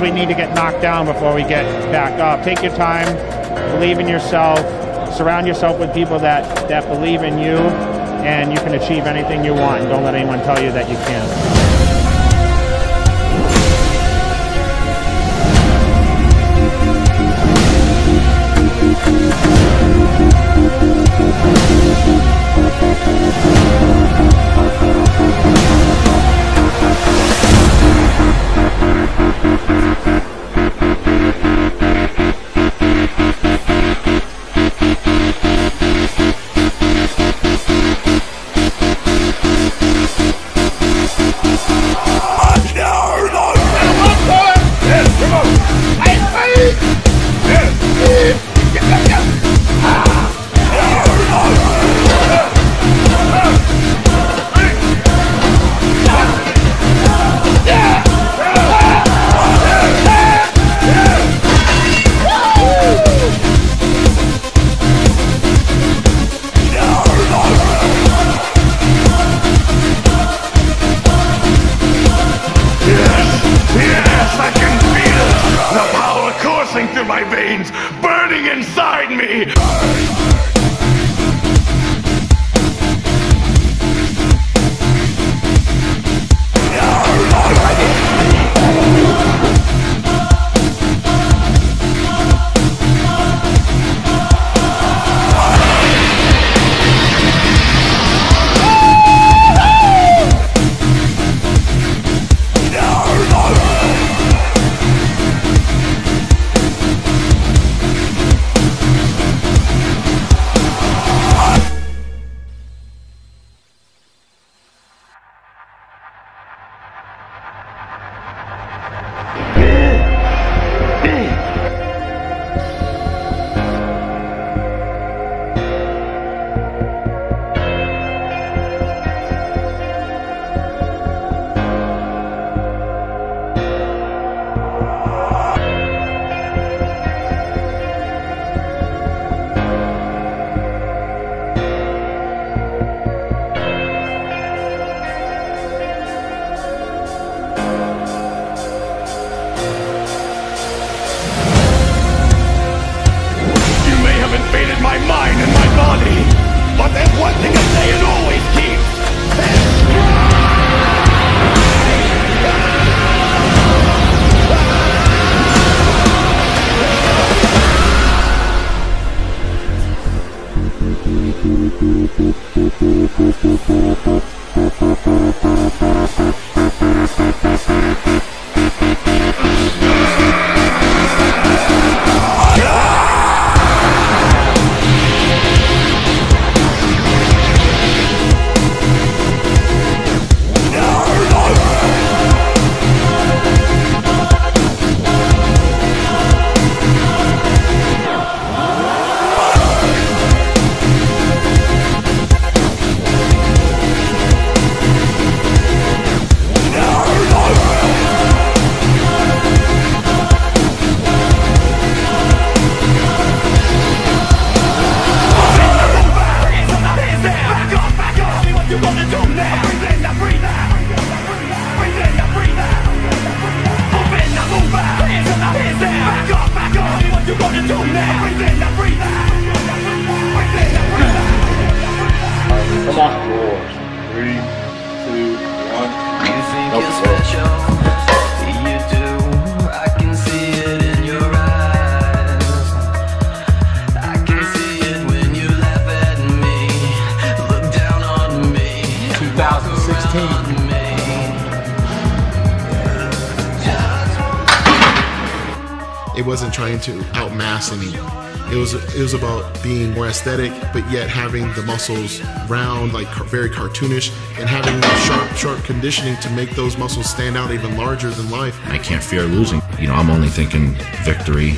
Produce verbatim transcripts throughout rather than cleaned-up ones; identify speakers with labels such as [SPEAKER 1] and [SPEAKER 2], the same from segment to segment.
[SPEAKER 1] we need to get knocked down before we get back up. Take your time, believe in yourself, surround yourself with people that, that believe in you, and you can achieve anything you want. Don't let anyone tell you that you can't.
[SPEAKER 2] Through my veins, burning inside me. My mind and my body, but there's one thing I say it always keeps.
[SPEAKER 3] Come on. Four, three, two, one.
[SPEAKER 4] You think
[SPEAKER 3] Nope.
[SPEAKER 4] you're special, you do. I can see it in your eyes. I can see it when you laugh at me, look down on me,
[SPEAKER 5] twenty sixteen.
[SPEAKER 6] It wasn't trying to outmass anyone. It was it was about being more aesthetic, but yet having the muscles round, like very cartoonish, and having the sharp, sharp conditioning to make those muscles stand out even larger than life.
[SPEAKER 7] I can't fear losing. You know, I'm only thinking victory.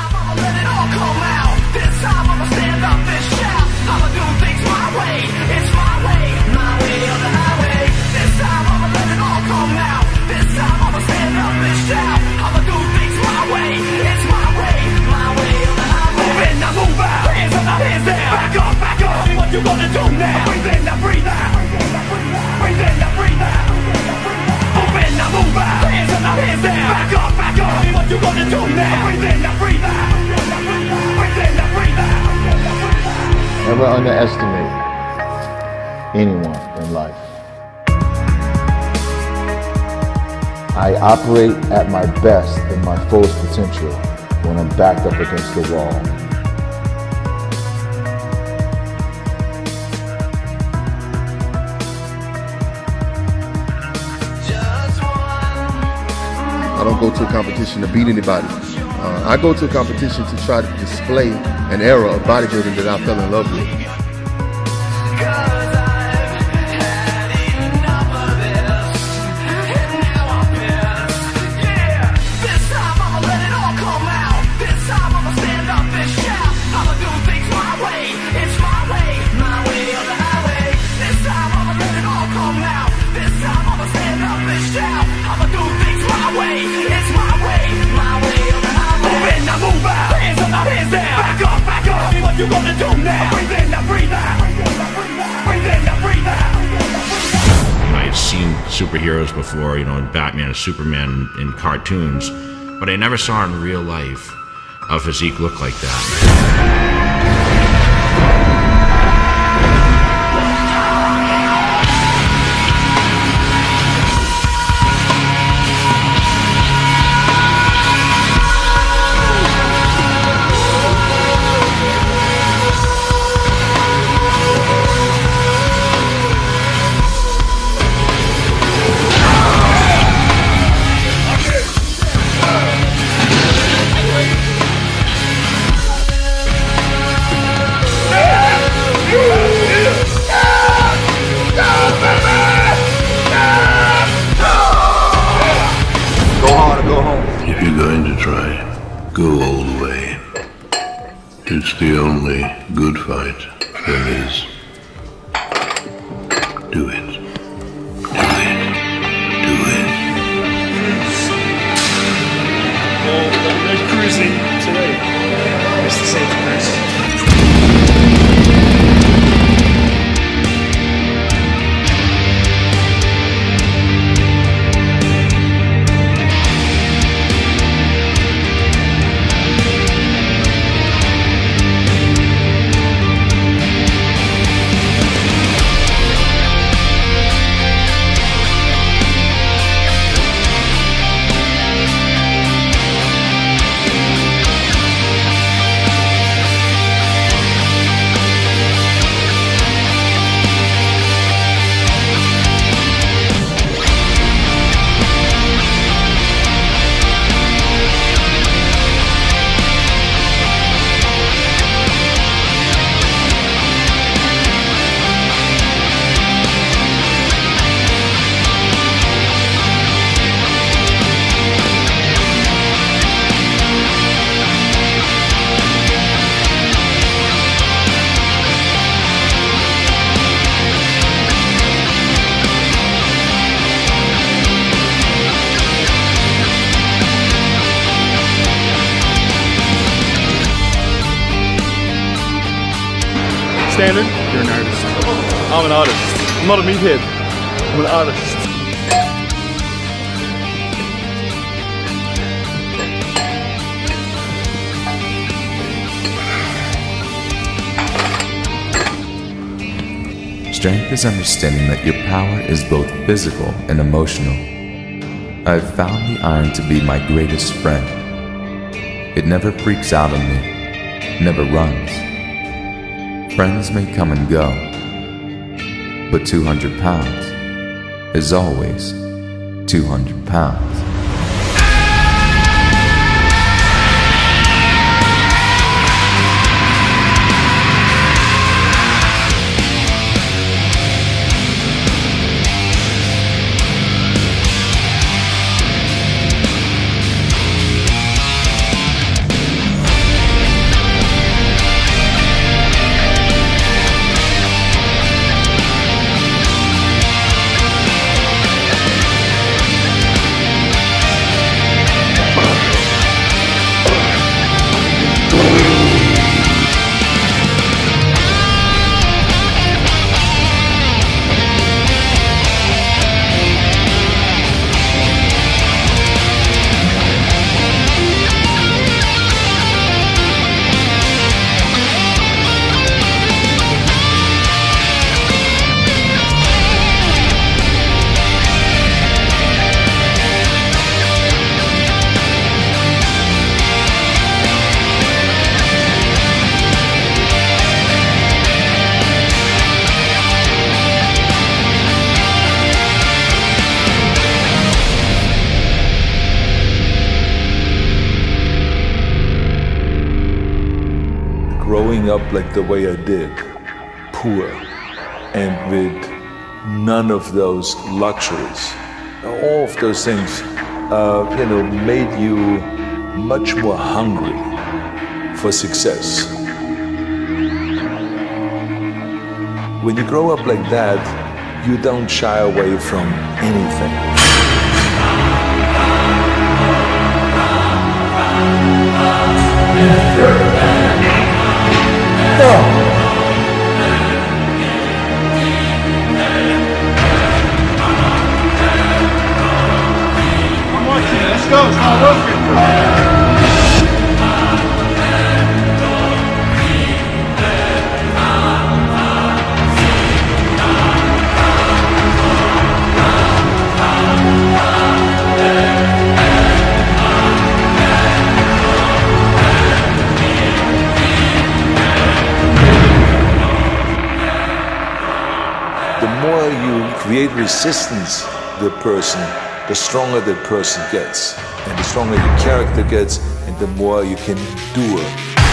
[SPEAKER 2] What you gonna do now? Breathe in, now breathe out. Breathe in, now breathe out. Move in, now move out. Hands up, now hands down. Back up, back up.
[SPEAKER 5] Never underestimate anyone in life. I operate at my best and my fullest potential when I'm backed up against the wall.
[SPEAKER 8] I don't go to a competition to beat anybody. Uh, I go to a competition to try to display an era of bodybuilding that I fell in love with.
[SPEAKER 2] You gonna do now? Breathe in, now breathe out. Breathe in, now breathe out.
[SPEAKER 7] I had seen superheroes before, you know, Batman and Superman in cartoons, but I never saw in real life a physique look like that.
[SPEAKER 9] If you're going to try, go all the way. It's the only good fight there is. Do it. Do it. Do it.
[SPEAKER 3] Well, they're cruising today. It's the same person. Standard? You're an artist. I'm an artist. I'm not a meathead. I'm an artist.
[SPEAKER 10] Strength is understanding that your power is both physical and emotional. I have found the iron to be my greatest friend. It never freaks out on me, never runs. Friends may come and go, but two hundred pounds is always two hundred pounds.
[SPEAKER 11] growing up like the way I did, poor, and with none of those luxuries, all of those things, uh, you know, made you much more hungry for success. When you grow up like that, you don't shy away from anything. Oh.
[SPEAKER 3] Let's go, it's not working.
[SPEAKER 11] The more you create resistance to the person, the stronger that person gets. And the stronger your character gets, and the more you can endure.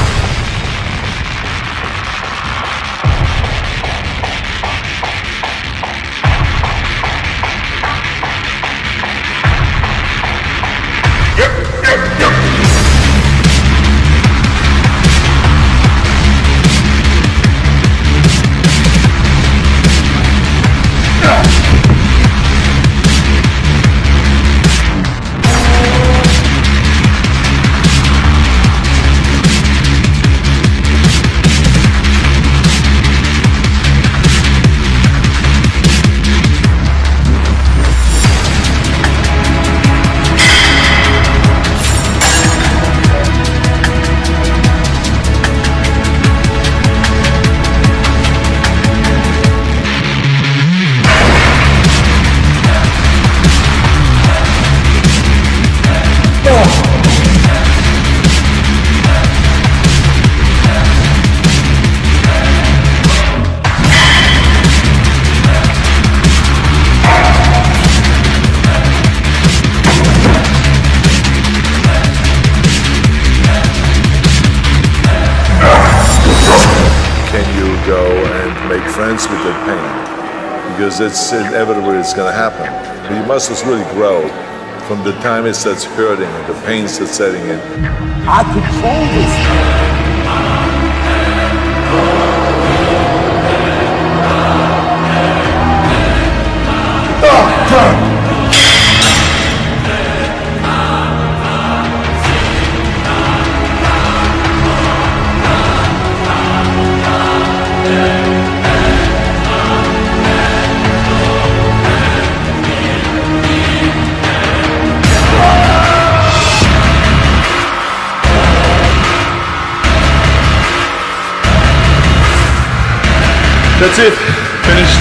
[SPEAKER 11] Friends with the pain, because it's inevitable it's going to happen. But your muscles really grow from the time it starts hurting and the pain starts setting in.
[SPEAKER 12] I control this.
[SPEAKER 3] That's it. Finished.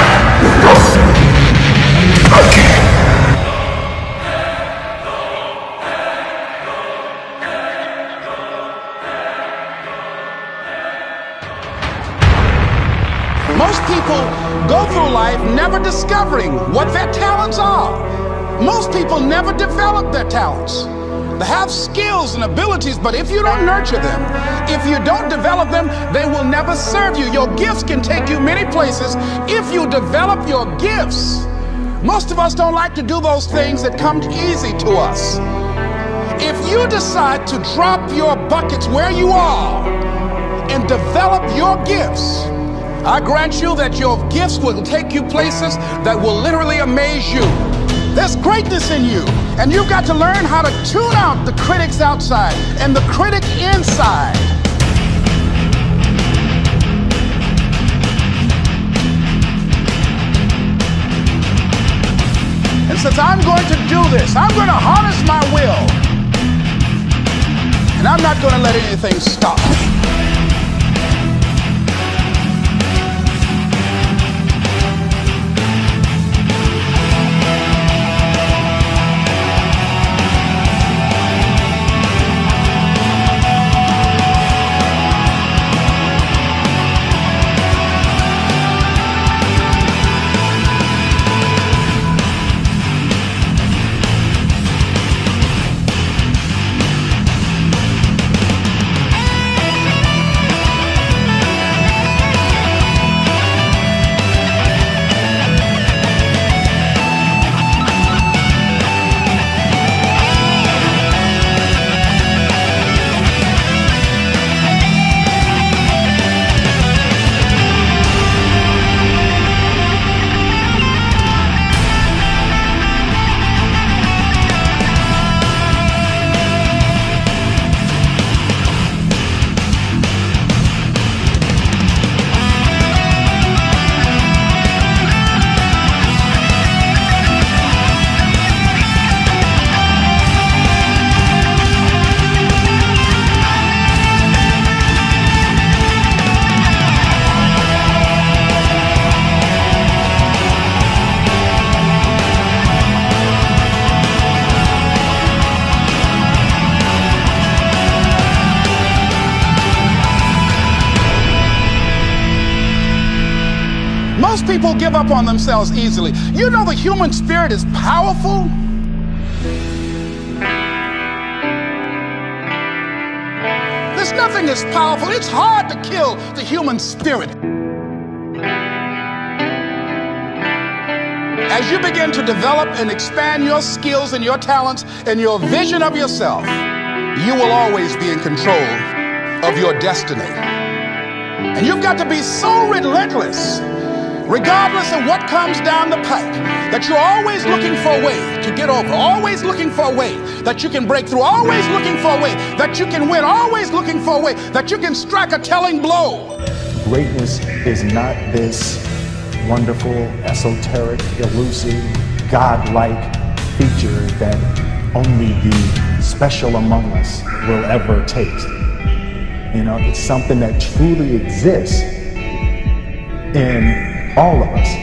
[SPEAKER 13] Most people go through life never discovering what their talents are. Most people never develop their talents. They have skills and abilities, but if you don't nurture them, if you don't develop them, they will never serve you. Your gifts can take you many places if you develop your gifts. Most of us don't like to do those things that come easy to us. If you decide to drop your buckets where you are and develop your gifts, I grant you that your gifts will take you places that will literally amaze you. There's greatness in you, and you've got to learn how to tune out the critics outside and the critic inside. And since I'm going to do this, I'm going to harness my will, and I'm not going to let anything stop me. people give up on themselves easily. You know the human spirit is powerful. There's nothing as powerful. It's hard to kill the human spirit. As you begin to develop and expand your skills and your talents and your vision of yourself, you will always be in control of your destiny. And you've got to be so relentless, regardless of what comes down the pike, that you're always looking for a way to get over, always looking for a way that you can break through, always looking for a way that you can win, always looking for a way that you can strike a telling blow.
[SPEAKER 14] Greatness is not this wonderful, esoteric, elusive, God-like feature that only the special among us will ever taste. You know, it's something that truly exists in all of us.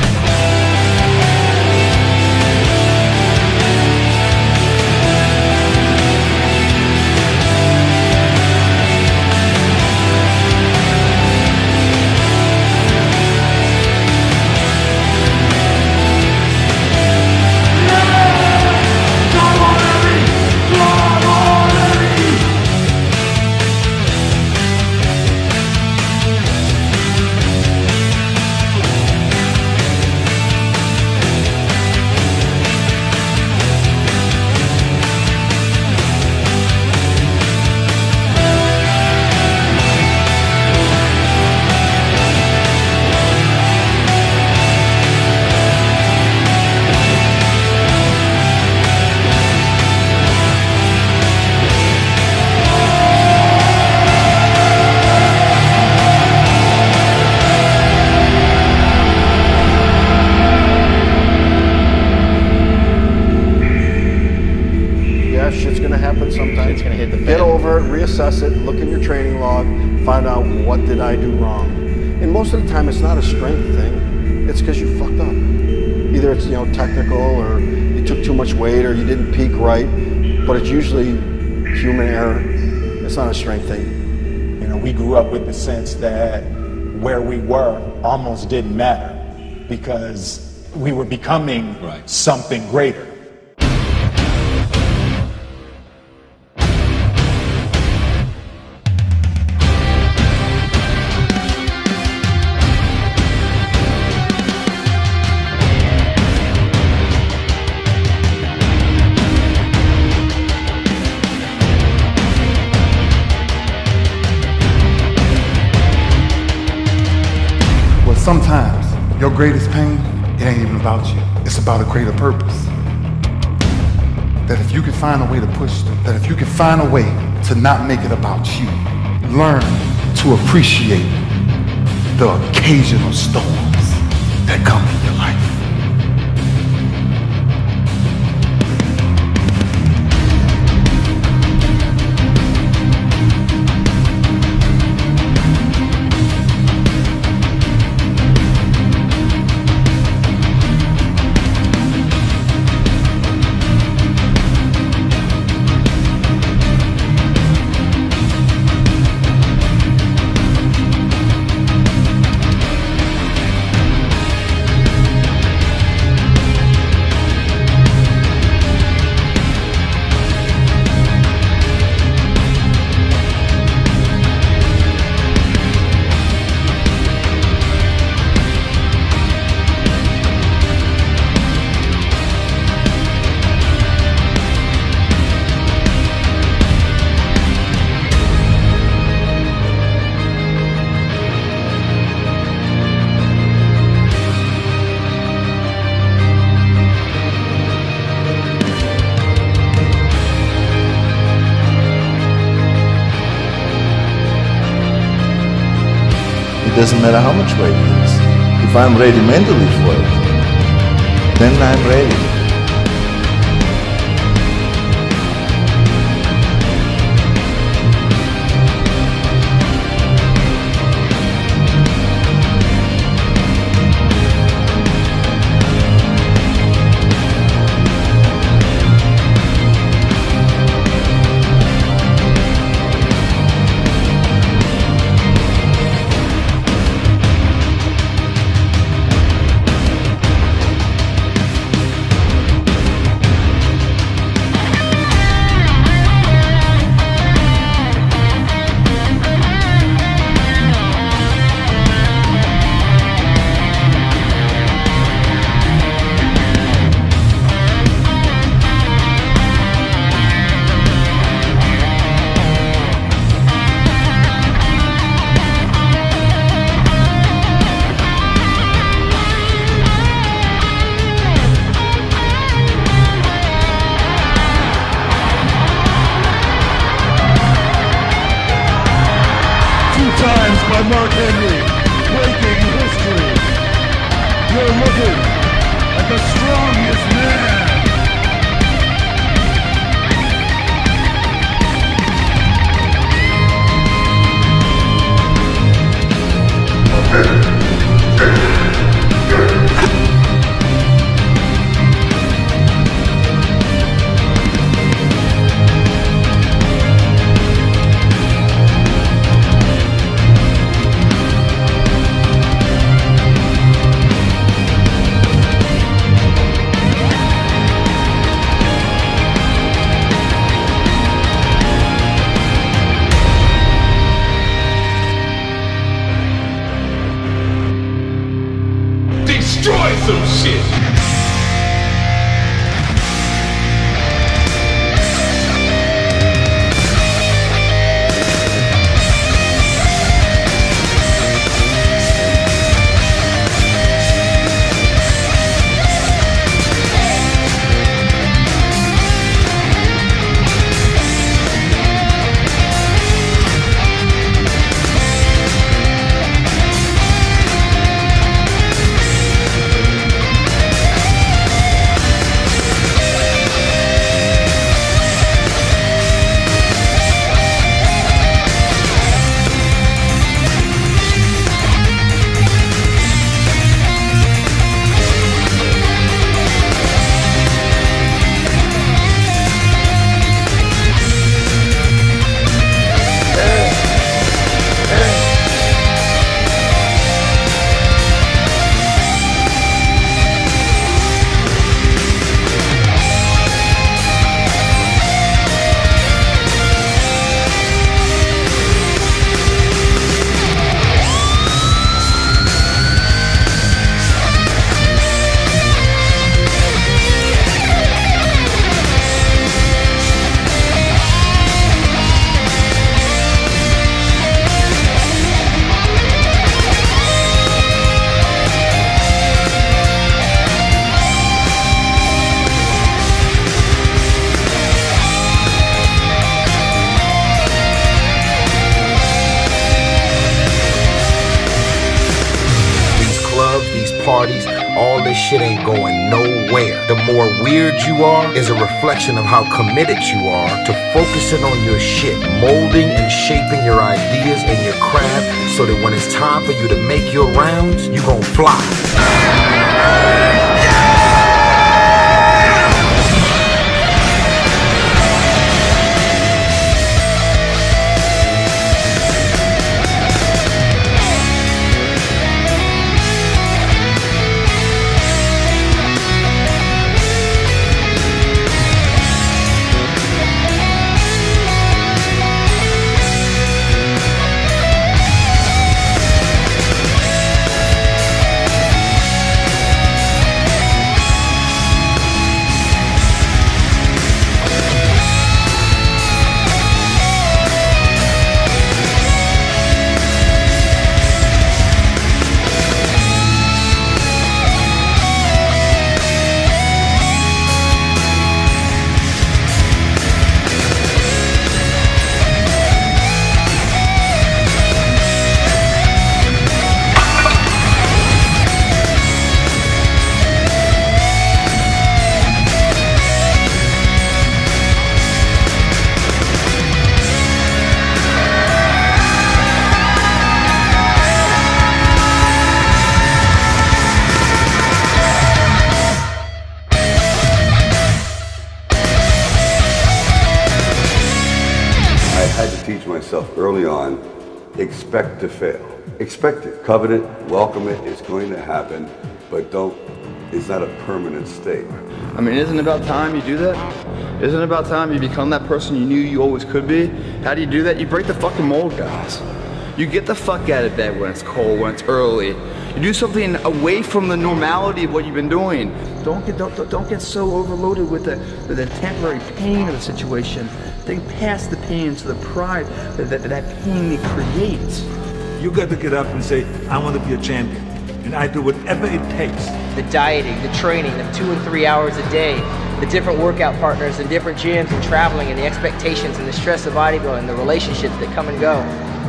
[SPEAKER 15] Shit's gonna happen sometimes. It's gonna hit the fan. Get over it, reassess it, look in your training log, find out what did I do wrong. And most of the time it's not a strength thing, it's because you fucked up. Either it's, you know, technical, or you took too much weight, or you didn't peak right, but it's usually human error. It's not a strength thing.
[SPEAKER 14] You know, we grew up with the sense that where we were almost didn't matter because we were becoming right. something greater.
[SPEAKER 16] Sometimes your greatest pain, it ain't even about you. It's about a greater purpose. That if you can find a way to push through, that if you can find a way to not make it about you, learn to appreciate the occasional storms that come in your life.
[SPEAKER 5] It doesn't matter how much weight it is. If I'm ready mentally for it, then I'm ready.
[SPEAKER 17] by Mark Henry, breaking history. You're looking at the strongest man.
[SPEAKER 2] Destroy some shit!
[SPEAKER 18] Parties, all this shit ain't going nowhere. The more weird you are is a reflection of how committed you are to focusing on your shit, molding and shaping your ideas and your craft so that when it's time for you to make your rounds, you gon' fly.
[SPEAKER 19] I had to teach myself early on, expect to fail. Expect it, covet it, welcome it, it's going to happen, but don't, it's not a permanent state.
[SPEAKER 20] I mean, isn't it about time you do that? Isn't it about time you become that person you knew you always could be? How do you do that? You break the fucking mold, guys. You get the fuck out of bed when it's cold, when it's early. You do something away from the normality of what you've been doing. Don't get don't, don't get so overloaded with the, with the temporary pain of the situation. Think past the pain to the pride that, that, that pain creates.
[SPEAKER 21] You got to get up and say, I want to be a champion, and I do whatever it takes.
[SPEAKER 22] The dieting, the training, the two and three hours a day, the different workout partners and different gyms and traveling and the expectations and the stress of bodybuilding, the relationships that come and go.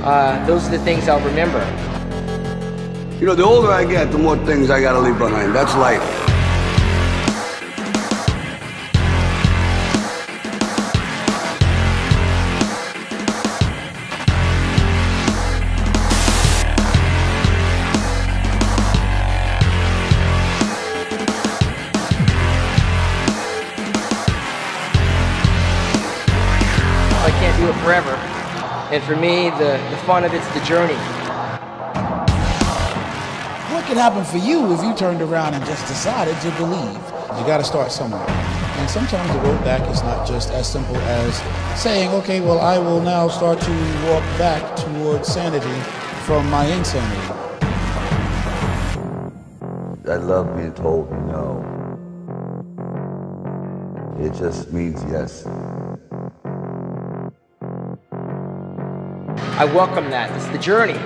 [SPEAKER 22] uh, those are the things I'll remember.
[SPEAKER 19] You know, the older I get, the more things I gotta leave behind. That's life.
[SPEAKER 22] I can't do it forever. And for me, the, the fun of it's the journey.
[SPEAKER 1] What could happen for you if you turned around and just decided to believe? You got to start somewhere. And sometimes the road back is not just as simple as saying, okay, well, I will now start to walk back towards sanity from my insanity.
[SPEAKER 19] I love being told no. It just means yes.
[SPEAKER 22] I welcome that. It's the journey.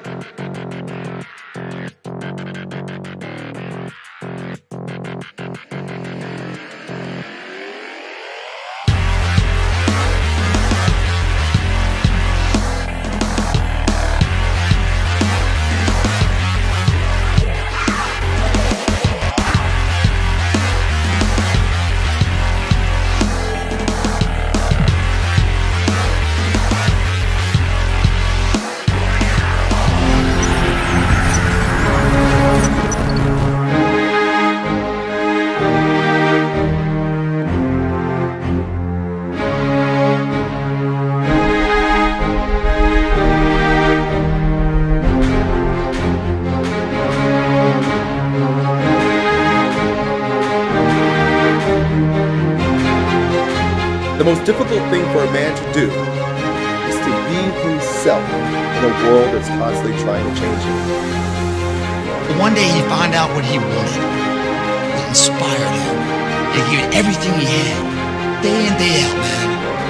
[SPEAKER 4] The most difficult thing for a man to do is to be himself in a world that's constantly trying to change him.
[SPEAKER 23] But one day he'd find out what he wanted, what inspired him, and give it everything he had, day in, day out, man.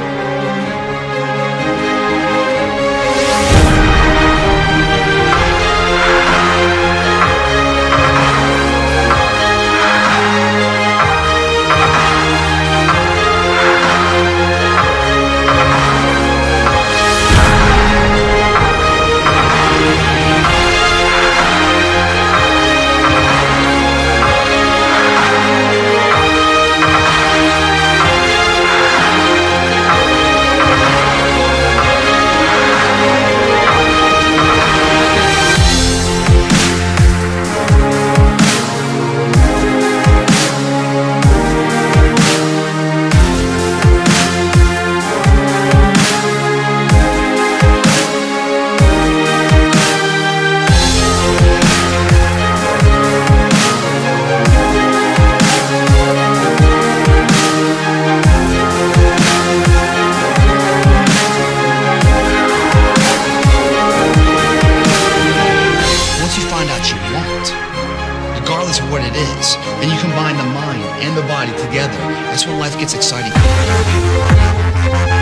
[SPEAKER 23] Regardless of what it is, and you combine the mind and the body together, that's when life gets exciting.